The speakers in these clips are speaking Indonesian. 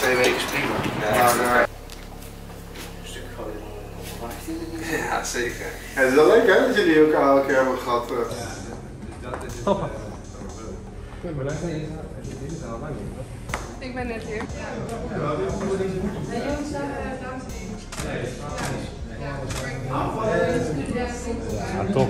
2 weken is prima. Ja, een stuk gooien dan verwacht je het niet. Ja, zeker. Ja, het is wel leuk hè, dat jullie elkaar al een keer hebben gehad. Top. Ik ben net hier. Satu.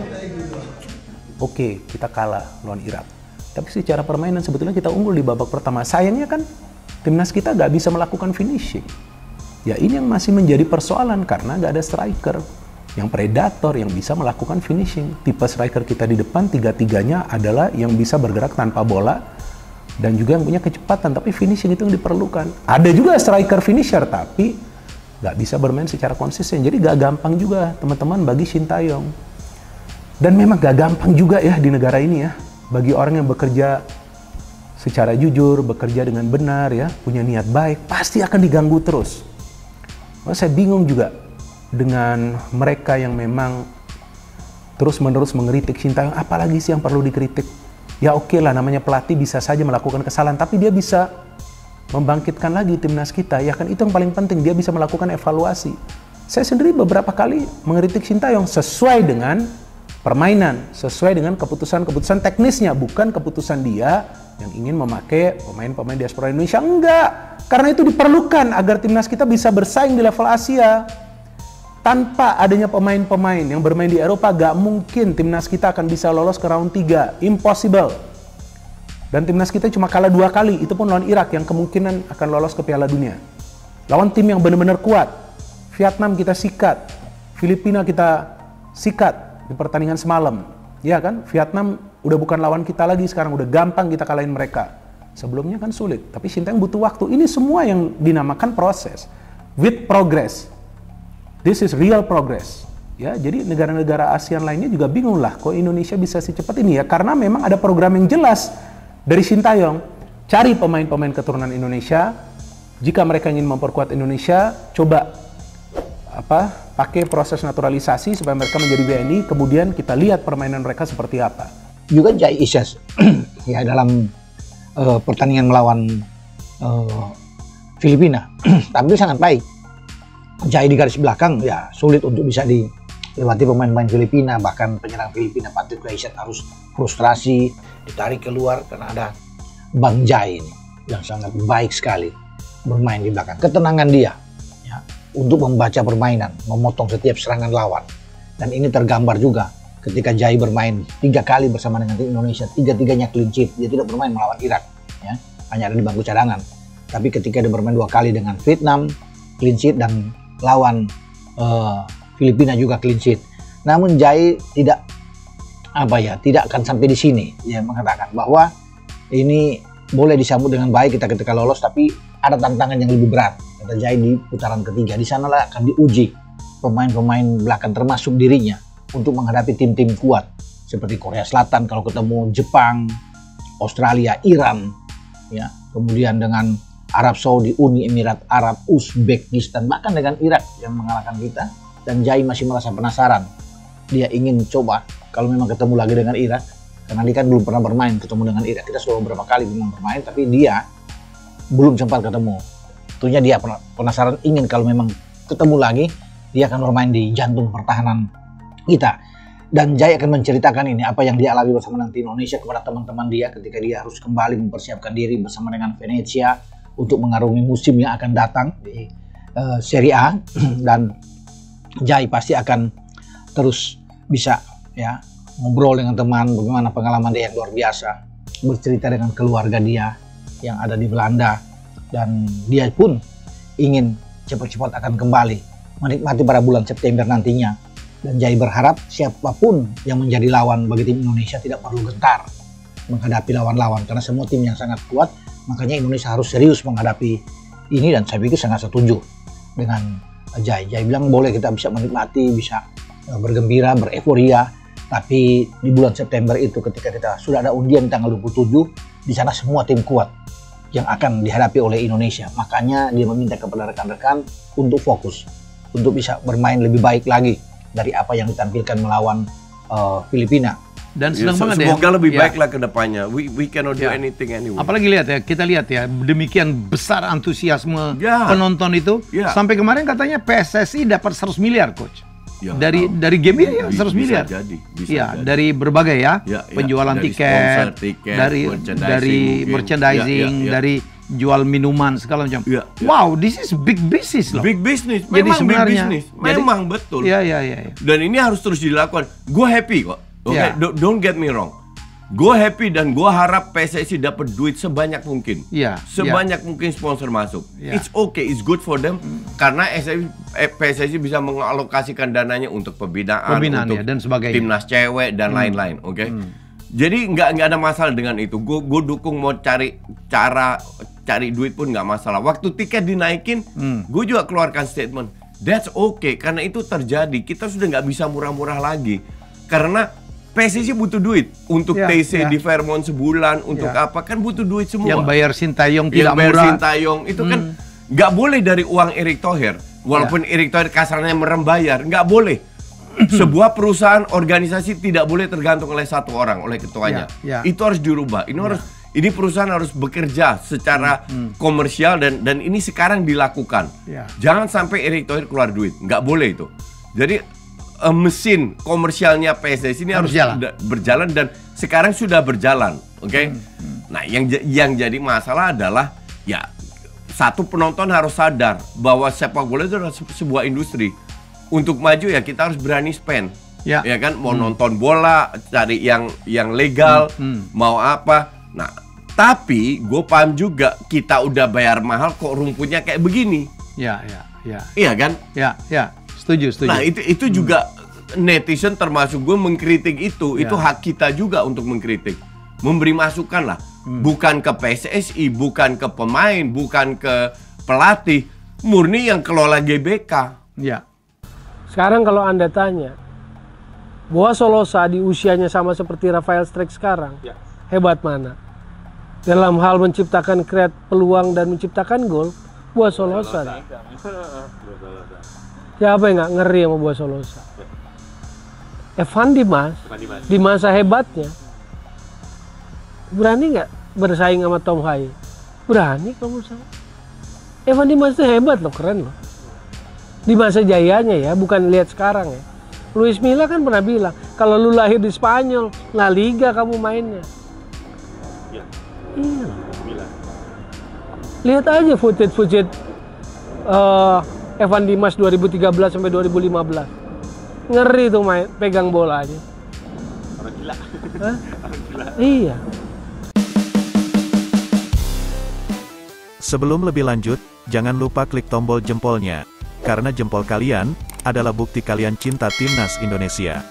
Oke, kita kalah lawan Irak. Tapi secara permainan sebetulnya kita unggul di babak pertama. Sayangnya kan timnas kita nggak bisa melakukan finishing. Ya ini yang masih menjadi persoalan karena nggak ada striker yang predator yang bisa melakukan finishing. Tipe striker kita di depan tiga-tiganya adalah yang bisa bergerak tanpa bola dan juga yang punya kecepatan. Tapi finishing itu yang diperlukan. Ada juga striker finisher tapi nggak bisa bermain secara konsisten. Jadi nggak gampang juga teman-teman bagi Sintayong. Dan memang gak gampang juga ya di negara ini ya. Bagi orang yang bekerja secara jujur, bekerja dengan benar ya, punya niat baik, pasti akan diganggu terus. Saya bingung juga dengan mereka yang memang terus-menerus mengkritik Sintayong. Apalagi sih yang perlu dikritik? Ya oke lah, namanya pelatih bisa saja melakukan kesalahan, tapi dia bisa membangkitkan lagi timnas kita. Ya kan itu yang paling penting, dia bisa melakukan evaluasi. Saya sendiri beberapa kali mengkritik Sintayong sesuai dengan permainan, sesuai dengan keputusan-keputusan teknisnya, bukan keputusan dia yang ingin memakai pemain-pemain diaspora Indonesia. Enggak, karena itu diperlukan agar timnas kita bisa bersaing di level Asia. Tanpa adanya pemain-pemain yang bermain di Eropa, gak mungkin timnas kita akan bisa lolos ke round 3. Impossible. Dan timnas kita cuma kalah 2 kali, itu pun lawan Irak yang kemungkinan akan lolos ke Piala Dunia. Lawan tim yang benar-benar kuat. Vietnam kita sikat, Filipina kita sikat di pertandingan semalam, ya kan? Vietnam udah bukan lawan kita lagi, sekarang udah gampang kita kalahin mereka. Sebelumnya kan sulit, tapi Sintayong butuh waktu. Ini semua yang dinamakan proses, with progress. This is real progress. Ya, jadi negara-negara ASEAN lainnya juga bingung lah, kok Indonesia bisa secepat ini ya? Karena memang ada program yang jelas dari Sintayong. Cari pemain-pemain keturunan Indonesia. Jika mereka ingin memperkuat Indonesia, coba pakai proses naturalisasi supaya mereka menjadi WNI, kemudian kita lihat permainan mereka seperti apa. Juga Jai Isyas ya dalam pertandingan melawan Filipina tampil sangat baik. Jai di garis belakang ya sulit untuk bisa dilewati pemain-pemain Filipina, bahkan penyerang Filipina Patrick Kluivert harus frustrasi ditarik keluar karena ada Bang Jai ini yang sangat baik sekali bermain di belakang. Ketenangan dia untuk membaca permainan, memotong setiap serangan lawan. Dan ini tergambar juga ketika Jai bermain 3 kali bersama dengan tim Indonesia, 3-3-nya clean sheet. Dia tidak bermain melawan Irak, ya, hanya ada di bangku cadangan. Tapi ketika dia bermain 2 kali dengan Vietnam, clean sheet, dan lawan Filipina juga clean sheet. Namun Jai tidak akan sampai di sini. Dia mengatakan bahwa ini boleh disambut dengan baik kita ketika lolos, tapi ada tantangan yang lebih berat. Kata Jai di putaran ketiga, di sanalah akan diuji pemain-pemain belakang termasuk dirinya untuk menghadapi tim-tim kuat seperti Korea Selatan kalau ketemu Jepang, Australia, Iran, ya, kemudian dengan Arab Saudi, Uni Emirat Arab, Uzbekistan, bahkan dengan Irak yang mengalahkan kita. Dan Jai masih merasa penasaran. Dia ingin coba kalau memang ketemu lagi dengan Irak, karena dia kan belum pernah bermain ketemu dengan Irak. Kita sudah beberapa kali memang bermain, tapi dia belum sempat ketemu. Tentunya dia penasaran, ingin kalau memang ketemu lagi, dia akan bermain di jantung pertahanan kita. Dan Jai akan menceritakan ini, apa yang dia alami bersama dengan tim Indonesia kepada teman-teman dia ketika dia harus kembali mempersiapkan diri bersama dengan Venezia untuk mengarungi musim yang akan datang di Serie A. Dan Jai pasti akan terus bisa ya ngobrol dengan teman, bagaimana pengalaman dia yang luar biasa, bercerita dengan keluarga dia yang ada di Belanda. Dan dia pun ingin cepat-cepat akan kembali menikmati pada bulan September nantinya. Dan Jai berharap siapapun yang menjadi lawan bagi tim Indonesia tidak perlu gentar menghadapi lawan-lawan, karena semua tim yang sangat kuat. Makanya Indonesia harus serius menghadapi ini, dan saya pikir sangat setuju dengan Jai. Jai bilang boleh kita bisa menikmati, bisa bergembira, bereforia, tapi di bulan September itu ketika kita sudah ada undian tanggal 27, di sana semua tim kuat yang akan dihadapi oleh Indonesia. Makanya dia meminta kepada rekan-rekan untuk fokus, untuk bisa bermain lebih baik lagi dari apa yang ditampilkan melawan Filipina. Dan senang banget semoga ya. lebih Ya. baik lah ke depannya. We cannot do Ya. anything anyway. Apalagi lihat ya, kita lihat ya, demikian besar antusiasme Ya. penonton itu. Ya. Sampai kemarin katanya PSSI dapat 100 miliar, Coach. Ya, dari game ini ya 100 bisa miliar. jadi, bisa Iya, jadi. dari berbagai ya, Ya, penjualan dari tiket, sponsor tiket, dari merchandising mungkin. merchandising, Ya, ya, ya. dari jual minuman segala macam. Ya, ya. Wow, this is big business loh. Big business, Jadi memang big sebenarnya, business, jadi- memang betul. Iya, iya, iya. Dan ini harus terus dilakukan. Gue happy kok, oke? Ya. Don't get me wrong. Gue happy dan gue harap PSSI dapat duit sebanyak mungkin. Iya, Sebanyak mungkin sponsor masuk. Ya. It's okay, it's good for them. Karena PSSI bisa mengalokasikan dananya untuk pembinaan, Pembinaan, untuk ya, dan sebagainya. timnas cewek dan lain-lain, oke? Jadi nggak ada masalah dengan itu. Gue dukung mau cari duit pun nggak masalah. Waktu tiket dinaikin, gue juga keluarkan statement. That's okay, karena itu terjadi. Kita sudah nggak bisa murah-murah lagi. Karena PSSI butuh duit untuk Ya, TC ya. di Fairmont sebulan, untuk Ya. apa, kan butuh duit semua. Yang bayar Sintayong Yang tidak bayar murah. Sintayong itu kan nggak boleh dari uang Erick Thohir. Walaupun Erick Thohir kasarnya merem bayar, nggak boleh. Sebuah perusahaan organisasi tidak boleh tergantung oleh satu orang, oleh ketuanya. Ya, ya. Itu harus dirubah. Ini perusahaan harus bekerja secara komersial dan ini sekarang dilakukan. Ya. Jangan sampai Erick Thohir keluar duit, nggak boleh itu. Jadi mesin komersialnya PSSI ini harus berjalan dan sekarang sudah berjalan, oke? Nah, yang jadi masalah adalah ya satu, penonton harus sadar bahwa sepak bola itu adalah sebuah industri. Untuk maju ya kita harus berani spend, Ya. ya kan? Mau nonton bola, cari yang legal, mau apa? Nah, tapi gue paham juga kita udah bayar mahal kok rumputnya kayak begini, Ya, ya, ya. iya kan? Ya, ya. Setuju. Nah itu juga netizen termasuk gue mengkritik itu hak kita juga untuk mengkritik, memberi masukan lah, bukan ke PSSI, bukan ke pemain, bukan ke pelatih, murni yang kelola GBK. Ya. Sekarang kalau Anda tanya, Boa Solosa di usianya sama seperti Rafael Strijk sekarang, hebat mana? Dalam hal menciptakan peluang dan menciptakan gol, Boa Solosa. Siapa yang nggak ngeri sama Boa Solosa? Evan Dimas, di masa hebatnya, berani nggak bersaing sama Tom Haye? Berani kamu saya. Evan Dimas itu hebat loh, keren loh. Di masa jayanya ya, bukan lihat sekarang ya. Luis Milla kan pernah bilang, kalau lu lahir di Spanyol, La Liga kamu mainnya. Iya. Lihat aja footage Evan Dimas 2013 sampai 2015. Ngeri tuh main pegang bola aja. Orang gila. Hah? Orang gila. Iya. Sebelum lebih lanjut, jangan lupa klik tombol jempolnya. Karena jempol kalian adalah bukti kalian cinta timnas Indonesia.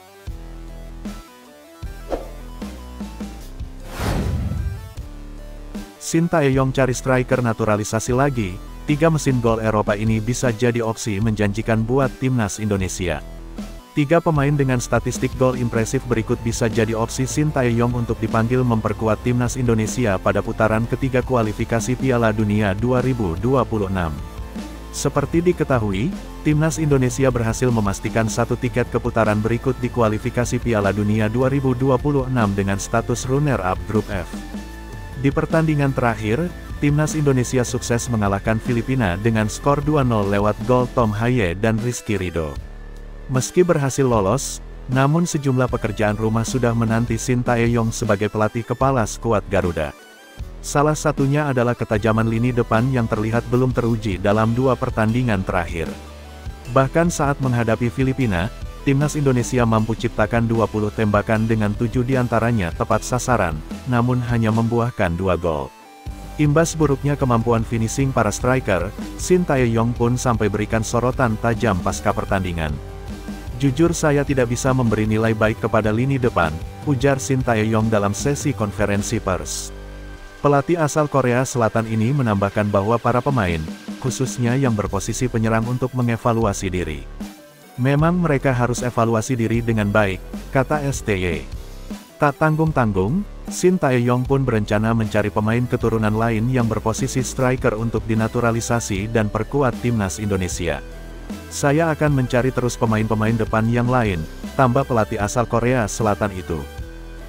Sintayong cari striker naturalisasi lagi. 3 mesin gol Eropa ini bisa jadi opsi menjanjikan buat timnas Indonesia. 3 pemain dengan statistik gol impresif berikut bisa jadi opsi Sintayong untuk dipanggil memperkuat timnas Indonesia pada putaran ketiga kualifikasi Piala Dunia 2026. Seperti diketahui, timnas Indonesia berhasil memastikan 1 tiket ke putaran berikut di kualifikasi Piala Dunia 2026 dengan status runner-up grup F. Di pertandingan terakhir, timnas Indonesia sukses mengalahkan Filipina dengan skor 2-0 lewat gol Tom Haye dan Rizky Ridho. Meski berhasil lolos, namun sejumlah pekerjaan rumah sudah menanti Sintayong sebagai pelatih kepala skuad Garuda. Salah satunya adalah ketajaman lini depan yang terlihat belum teruji dalam 2 pertandingan terakhir. Bahkan saat menghadapi Filipina, timnas Indonesia mampu ciptakan 20 tembakan dengan 7 diantaranya tepat sasaran, namun hanya membuahkan 2 gol. Imbas buruknya kemampuan finishing para striker, Sintayong pun sampai berikan sorotan tajam pasca pertandingan. Jujur saya tidak bisa memberi nilai baik kepada lini depan, ujar Sintayong dalam sesi konferensi pers. Pelatih asal Korea Selatan ini menambahkan bahwa para pemain, khususnya yang berposisi penyerang untuk mengevaluasi diri. Memang mereka harus evaluasi diri dengan baik, kata STY. Tak tanggung-tanggung, Sintayong pun berencana mencari pemain keturunan lain yang berposisi striker untuk dinaturalisasi dan perkuat timnas Indonesia. Saya akan mencari terus pemain-pemain depan yang lain, tambah pelatih asal Korea Selatan itu.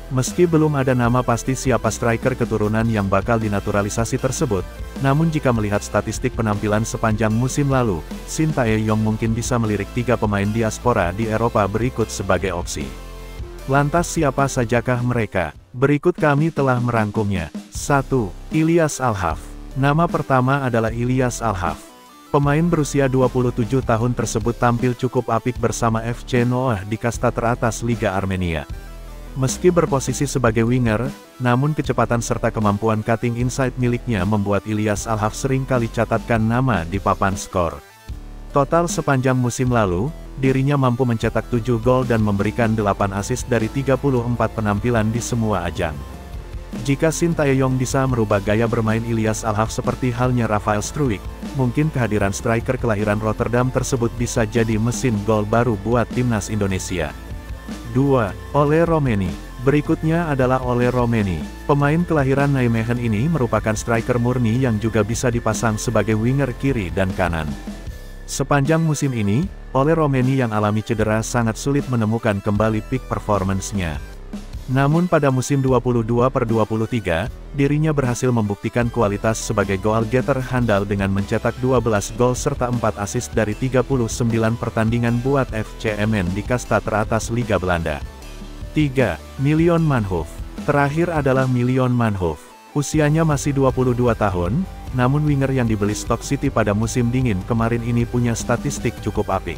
Meski belum ada nama pasti siapa striker keturunan yang bakal dinaturalisasi tersebut, namun jika melihat statistik penampilan sepanjang musim lalu, Shin Tae-yong mungkin bisa melirik 3 pemain diaspora di Eropa berikut sebagai opsi. Lantas siapa sajakah mereka? Berikut kami telah merangkumnya. 1. Ilyas Alhaf. Nama pertama adalah Ilyas Alhaf. Pemain berusia 27 tahun tersebut tampil cukup apik bersama FC Noah di kasta teratas Liga Armenia. Meski berposisi sebagai winger, namun kecepatan serta kemampuan cutting inside miliknya membuat Ilyas Alhaf sering kali catatkan nama di papan skor. Total sepanjang musim lalu, dirinya mampu mencetak 7 gol dan memberikan 8 assist dari 34 penampilan di semua ajang. Jika Shin Tae-yong bisa merubah gaya bermain Ilyas Alhaf seperti halnya Rafael Struijk, mungkin kehadiran striker kelahiran Rotterdam tersebut bisa jadi mesin gol baru buat timnas Indonesia. 2. Ole Romeni. Berikutnya adalah Ole Romeni. Pemain kelahiran Nijmegen ini merupakan striker murni yang juga bisa dipasang sebagai winger kiri dan kanan. Sepanjang musim ini, Ole Romeni yang alami cedera sangat sulit menemukan kembali peak performance-nya. Namun pada musim 22/23, dirinya berhasil membuktikan kualitas sebagai goal getter handal dengan mencetak 12 gol serta 4 assist dari 39 pertandingan buat FC Emmen di kasta teratas Liga Belanda. 3. Milion Manhoef. Terakhir adalah Milion Manhoef. Usianya masih 22 tahun, namun winger yang dibeli Stoke City pada musim dingin kemarin ini punya statistik cukup apik.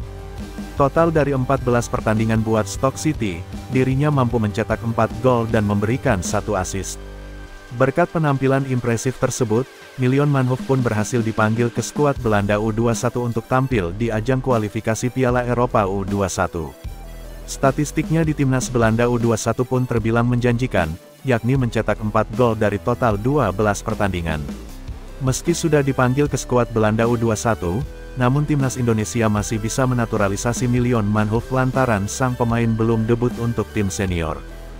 Total dari 14 pertandingan buat Stoke City, dirinya mampu mencetak 4 gol dan memberikan 1 assist. Berkat penampilan impresif tersebut, Milion Manhoef pun berhasil dipanggil ke skuad Belanda U21 untuk tampil di ajang kualifikasi Piala Eropa U21. Statistiknya di timnas Belanda U21 pun terbilang menjanjikan, yakni mencetak 4 gol dari total 12 pertandingan. Meski sudah dipanggil ke skuad Belanda U21, namun timnas Indonesia masih bisa menaturalisasi Milion Manhoef lantaran sang pemain belum debut untuk tim senior.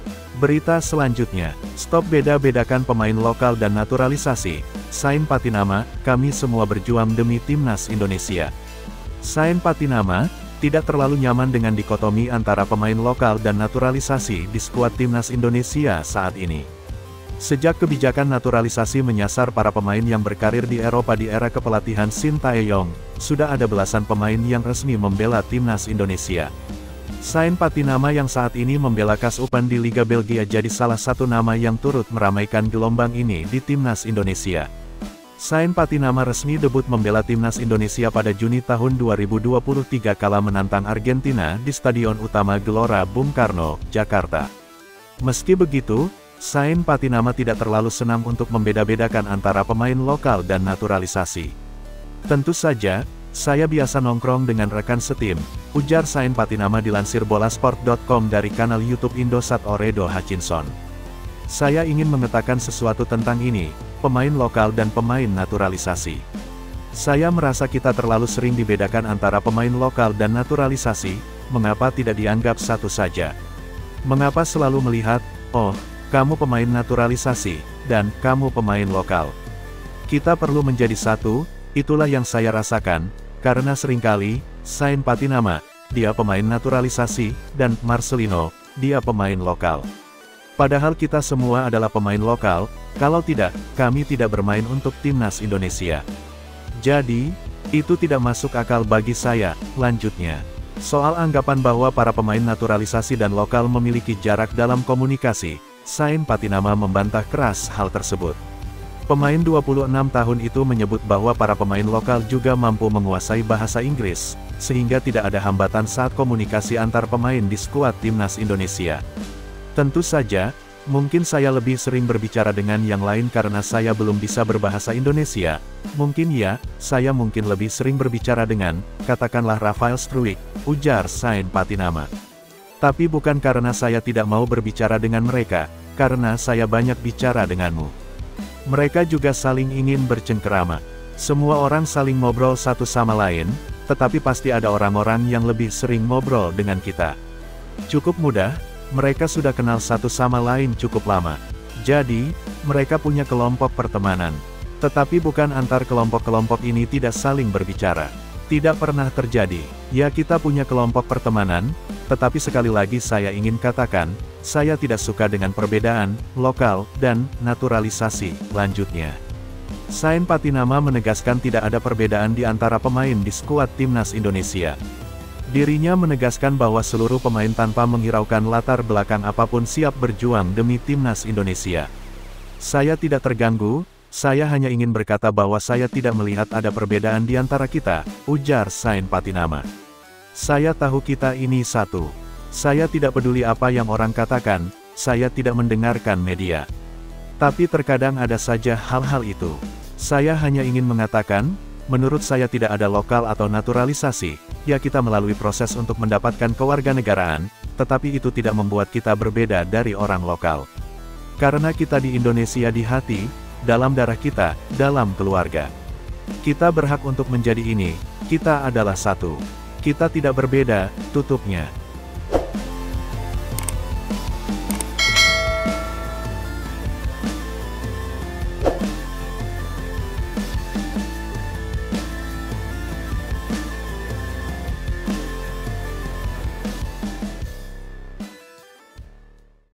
Berita selanjutnya, stop beda-bedakan pemain lokal dan naturalisasi. Sain Patinama, kami semua berjuang demi timnas Indonesia. Sain Patinama tidak terlalu nyaman dengan dikotomi antara pemain lokal dan naturalisasi di skuad timnas Indonesia saat ini. Sejak kebijakan naturalisasi menyasar para pemain yang berkarir di Eropa di era kepelatihan Shin Tae-yong, sudah ada belasan pemain yang resmi membela timnas Indonesia. Sain Patinama yang saat ini membela Kasupan di Liga Belgia jadi salah satu nama yang turut meramaikan gelombang ini di timnas Indonesia. Sain Patinama resmi debut membela timnas Indonesia pada Juni tahun 2023 kala menantang Argentina di Stadion Utama Gelora Bung Karno, Jakarta. Meski begitu, Sain Patinama tidak terlalu senang untuk membeda-bedakan antara pemain lokal dan naturalisasi. Tentu saja, saya biasa nongkrong dengan rekan setim, ujar Sain Patinama dilansir bolasport.com dari kanal YouTube Indosat Oredo Hutchinson. Saya ingin mengatakan sesuatu tentang ini, pemain lokal dan pemain naturalisasi. Saya merasa kita terlalu sering dibedakan antara pemain lokal dan naturalisasi, mengapa tidak dianggap satu saja? Mengapa selalu melihat, oh, kamu pemain naturalisasi, dan kamu pemain lokal. Kita perlu menjadi satu, itulah yang saya rasakan, karena seringkali, Sain Patinama, dia pemain naturalisasi, dan Marcelino, dia pemain lokal. Padahal kita semua adalah pemain lokal, kalau tidak, kami tidak bermain untuk timnas Indonesia. Jadi, itu tidak masuk akal bagi saya, lanjutnya. Soal anggapan bahwa para pemain naturalisasi dan lokal memiliki jarak dalam komunikasi, Sain Patinama membantah keras hal tersebut. Pemain 26 tahun itu menyebut bahwa para pemain lokal juga mampu menguasai bahasa Inggris, sehingga tidak ada hambatan saat komunikasi antar pemain di skuad timnas Indonesia. Tentu saja, mungkin saya lebih sering berbicara dengan yang lain karena saya belum bisa berbahasa Indonesia. Mungkin ya, saya mungkin lebih sering berbicara dengan, katakanlah Rafael Struijk, ujar Sain Patinama. Tapi bukan karena saya tidak mau berbicara dengan mereka, karena saya banyak bicara denganmu. Mereka juga saling ingin bercengkerama. Semua orang saling ngobrol satu sama lain, tetapi pasti ada orang-orang yang lebih sering ngobrol dengan kita. Cukup mudah, mereka sudah kenal satu sama lain cukup lama. Jadi, mereka punya kelompok pertemanan. Tetapi bukan antar kelompok-kelompok ini tidak saling berbicara. Tidak pernah terjadi. Ya kita punya kelompok pertemanan, tetapi sekali lagi saya ingin katakan, Saya tidak suka dengan perbedaan, lokal, dan naturalisasi. Lanjutnya, Sain Patinama menegaskan tidak ada perbedaan di antara pemain di skuad timnas Indonesia. Dirinya menegaskan bahwa seluruh pemain tanpa menghiraukan latar belakang apapun siap berjuang demi timnas Indonesia. Saya tidak terganggu, saya hanya ingin berkata bahwa saya tidak melihat ada perbedaan di antara kita, ujar Sain Patinama. Saya tahu kita ini satu. Saya tidak peduli apa yang orang katakan, saya tidak mendengarkan media. Tapi terkadang ada saja hal-hal itu. Saya hanya ingin mengatakan, menurut saya tidak ada lokal atau naturalisasi, ya kita melalui proses untuk mendapatkan kewarganegaraan, tetapi itu tidak membuat kita berbeda dari orang lokal. Karena kita di Indonesia di hati, dalam darah kita, dalam keluarga. Kita berhak untuk menjadi ini, kita adalah satu. Kita tidak berbeda, tutupnya.